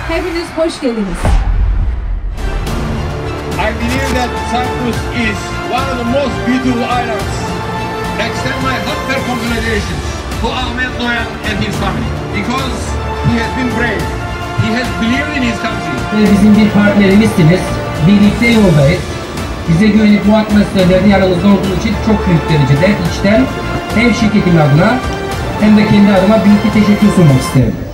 Hepiniz hoş geldiniz. I believe that Cyprus is one of the most beautiful islands. Extend my heartfelt congratulations to Ahmet Noyan and his family because he has been brave. He has believed in his country. Bizim bir partnerimizsiniz. Birlikte yoldayız. Bize güvenip bu atmosferlerde yanımızda olduğunuz için çok büyük derecede içten hem şirketim adına hem de kendi adıma büyük bir teşekkür sunmak isterim.